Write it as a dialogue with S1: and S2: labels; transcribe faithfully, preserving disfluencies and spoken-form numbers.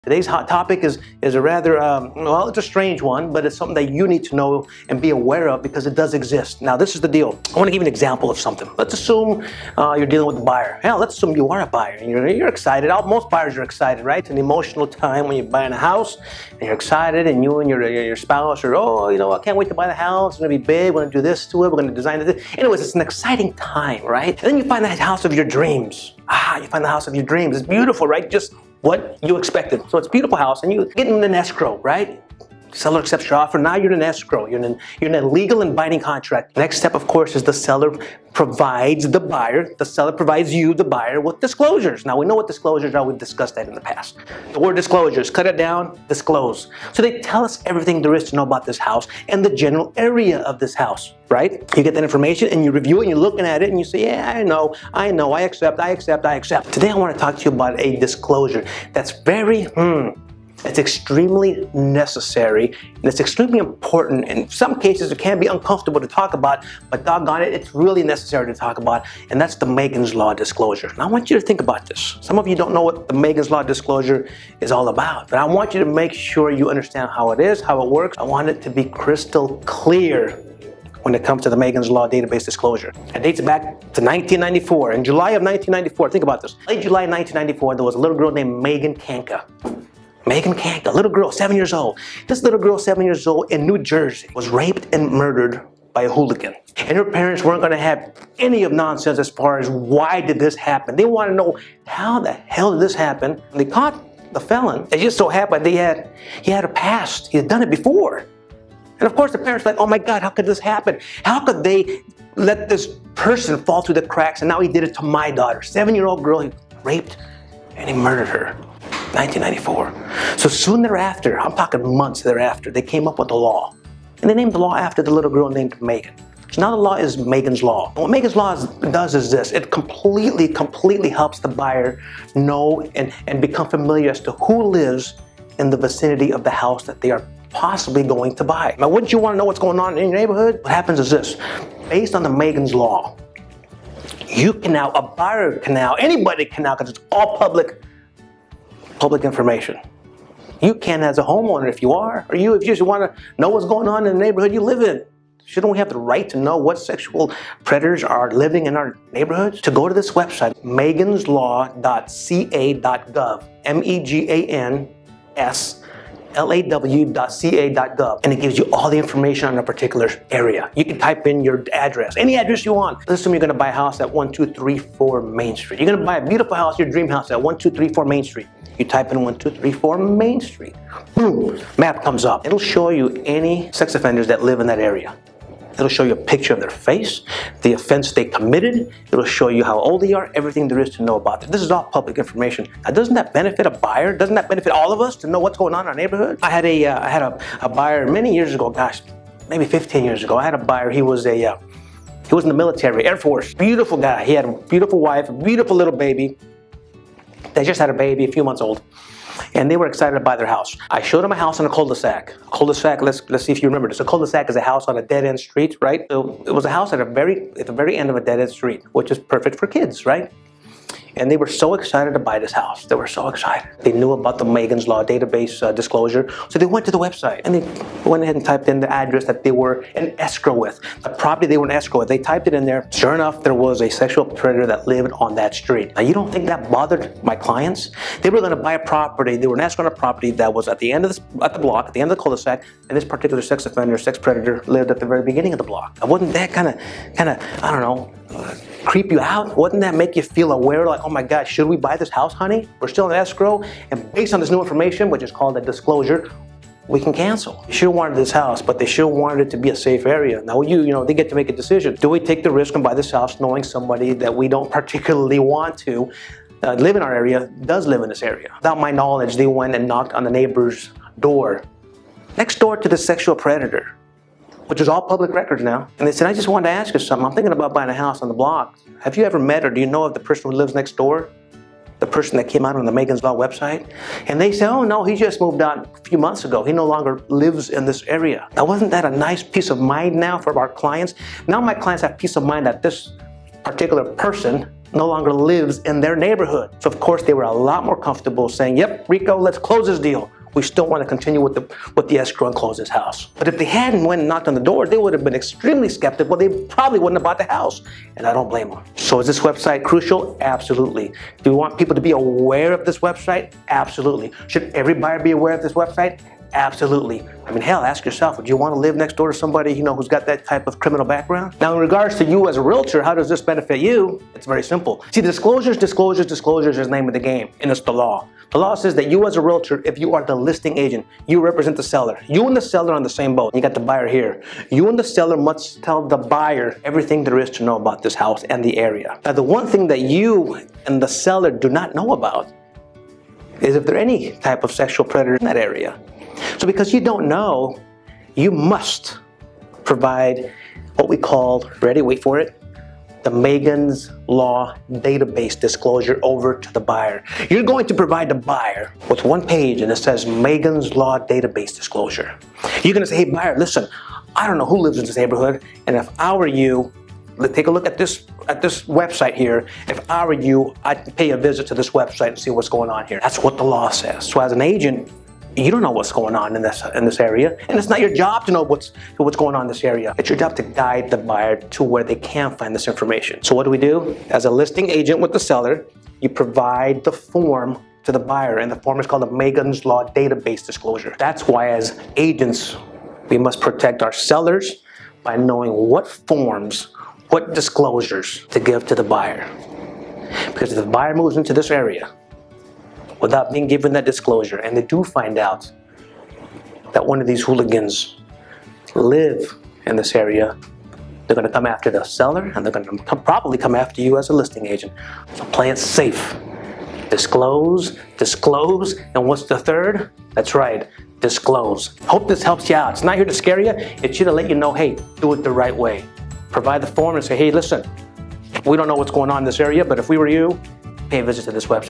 S1: Today's hot topic is, is a rather, um, well, it's a strange one, but it's something that you need to know and be aware of because it does exist. Now, this is the deal. I want to give you an example of something. Let's assume uh, you're dealing with a buyer. Hell, let's assume you are a buyer and you're, you're excited. Most buyers are excited, right? It's an emotional time when you're buying a house and you're excited and you and your, your spouse are, oh, you know, I can't wait to buy the house. It's going to be big. We're going to do this to it. We're going to design it. Anyways, it's an exciting time, right? And then you find that house of your dreams. Ah, you find the house of your dreams. It's beautiful, right? Just what you expected. So it's a beautiful house and you get in an escrow, right? Seller accepts your offer. Now you're in an escrow. You're in, an, you're in a legal and binding contract. Next step, of course, is the seller provides the buyer, the seller provides you, the buyer, with disclosures. Now we know what disclosures are. We've discussed that in the past. The word disclosures, cut it down, disclose. So they tell us everything there is to know about this house and the general area of this house, right? You get that information and you review it and you're looking at it and you say, yeah, I know, I know, I accept, I accept, I accept. Today I want to talk to you about a disclosure that's very, hmm, it's extremely necessary and it's extremely important. In some cases, it can be uncomfortable to talk about, but doggone it, it's really necessary to talk about, and that's the Megan's Law disclosure. Now, I want you to think about this. Some of you don't know what the Megan's Law disclosure is all about, but I want you to make sure you understand how it is, how it works. I want it to be crystal clear when it comes to the Megan's Law database disclosure. It dates back to nineteen ninety-four. In July of nineteen ninety-four, think about this. Late July nineteen ninety-four, there was a little girl named Megan Kanka. Megan Kanka, a little girl, seven years old. This little girl, seven years old, in New Jersey, was raped and murdered by a hooligan. And her parents weren't going to have any of nonsense as far as why did this happen. They want to know how the hell did this happen. And they caught the felon. It just so happened they had, he had a past. He had done it before. And of course the parents were like, oh my God, how could this happen? How could they let this person fall through the cracks? And now he did it to my daughter. Seven-year-old girl, he raped and he murdered her. nineteen ninety-four. So soon thereafter, I'm talking months thereafter, they came up with a law. And they named the law after the little girl named Megan. So now the law is Megan's Law. And what Megan's Law is, does is this. It completely, completely helps the buyer know and, and become familiar as to who lives in the vicinity of the house that they are possibly going to buy. Now, wouldn't you want to know what's going on in your neighborhood? What happens is this. Based on the Megan's Law, you can now, a buyer can now, anybody can now, because it's all public public information. You can as a homeowner if you are, or you if you just want to know what's going on in the neighborhood you live in. Shouldn't we have the right to know what sexual predators are living in our neighborhoods? To go to this website, megans law dot c a dot gov, M E G A N S L A W dot C A dot gov, and it gives you all the information on a particular area. You can type in your address, any address you want. Let's assume you're gonna buy a house at one two three four Main Street. You're gonna buy a beautiful house, your dream house at one two three four Main Street. You type in one two three four Main Street. Boom, map comes up. It'll show you any sex offenders that live in that area. It'll show you a picture of their face, the offense they committed. It'll show you how old they are, everything there is to know about them. This is all public information. Now, doesn't that benefit a buyer? Doesn't that benefit all of us to know what's going on in our neighborhood? I had a, uh, I had a, a buyer many years ago, gosh, maybe fifteen years ago. I had a buyer, he was a, uh, he was in the military, Air Force, beautiful guy. He had a beautiful wife, a beautiful little baby. They just had a baby, a few months old. And they were excited to buy their house. I showed them a house on a cul-de-sac. Cul-de-sac, let's let's see if you remember this. A cul-de-sac is a house on a dead-end street, right? So it was a house at a very at the very end of a dead-end street, which is perfect for kids, right? And they were so excited to buy this house. They were so excited. They knew about the Megan's Law database uh, disclosure. So they went to the website and they went ahead and typed in the address that they were in escrow with. The property they were in escrow with. They typed it in there. Sure enough, there was a sexual predator that lived on that street. Now, you don't think that bothered my clients? They were going to buy a property. They were in escrow on a property that was at the end of this, at the block, at the end of the cul-de-sac, and this particular sex offender, sex predator lived at the very beginning of the block. Now, wouldn't that kind of, kind of, I don't know, uh, creep you out? Wouldn't that make you feel aware, like, oh my God, should we buy this house, honey? We're still in escrow, and based on this new information, which is called a disclosure, we can cancel. They sure wanted this house, but they sure wanted it to be a safe area. Now, you, you know, they get to make a decision. Do we take the risk and buy this house knowing somebody that we don't particularly want to uh, live in our area, does live in this area? Without my knowledge, they went and knocked on the neighbor's door, next door to the sexual predator, which is all public records now. And they said, I just wanted to ask you something. I'm thinking about buying a house on the block. Have you ever met or do you know of the person who lives next door? The person that came out on the Megan's Law website? And they said, oh no, he just moved out a few months ago. He no longer lives in this area. Now, wasn't that a nice peace of mind now for our clients? Now my clients have peace of mind that this particular person no longer lives in their neighborhood. So of course they were a lot more comfortable saying, yep, Rico, let's close this deal. We still want to continue with the with the escrow and close this house. But if they hadn't went and knocked on the door, they would have been extremely skeptical. They probably wouldn't have bought the house. And I don't blame them. So is this website crucial? Absolutely. Do we want people to be aware of this website? Absolutely. Should every buyer be aware of this website? Absolutely. I mean, hell, ask yourself, would you want to live next door to somebody, you know, who's got that type of criminal background? Now, in regards to you as a realtor, how does this benefit you? It's very simple. See, disclosures, disclosures, disclosures is the name of the game, and it's the law. The law says that you as a realtor, if you are the listing agent, you represent the seller. You and the seller are on the same boat. You got the buyer here. You and the seller must tell the buyer everything there is to know about this house and the area. Now, the one thing that you and the seller do not know about is if there are any type of sexual predator in that area. So because you don't know, you must provide what we call, ready, wait for it, the Megan's Law database disclosure over to the buyer. You're going to provide the buyer with one page and it says Megan's Law database disclosure. You're going to say, hey buyer, listen, I don't know who lives in this neighborhood, and if I were you, let's take a look at this at this website here. If I were you, I'd pay a visit to this website and see what's going on here. That's what the law says. So as an agent, you don't know what's going on in this in this area, and it's not your job to know what's what's going on in this area. It's your job to guide the buyer to where they can find this information. So what do we do? As a listing agent with the seller, you provide the form to the buyer, and the form is called a Megan's Law database disclosure. That's why as agents, we must protect our sellers by knowing what forms, what disclosures to give to the buyer. Because if the buyer moves into this area without being given that disclosure, and they do find out that one of these hooligans live in this area, they're going to come after the seller, and they're going to come, probably come after you as a listing agent. So play it safe. Disclose, disclose, and what's the third? That's right, disclose. Hope this helps you out. It's not here to scare you. It's here to let you know, hey, do it the right way. Provide the form and say, hey, listen, we don't know what's going on in this area, but if we were you, pay a visit to this website.